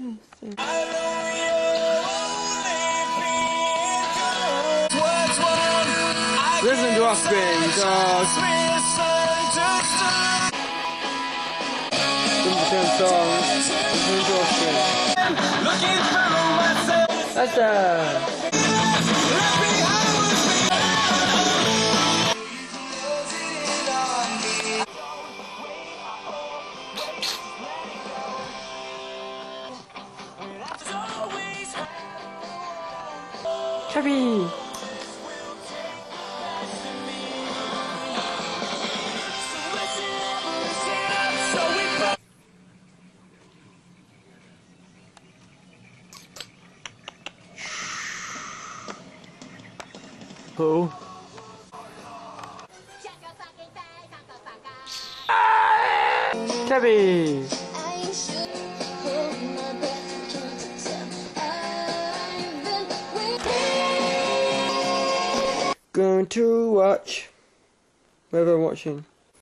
Listen to Offspring, dog. Listen to songs. Listen to Offspring. That's Chubby. Who? Chubby. Going to watch. Where am I watching?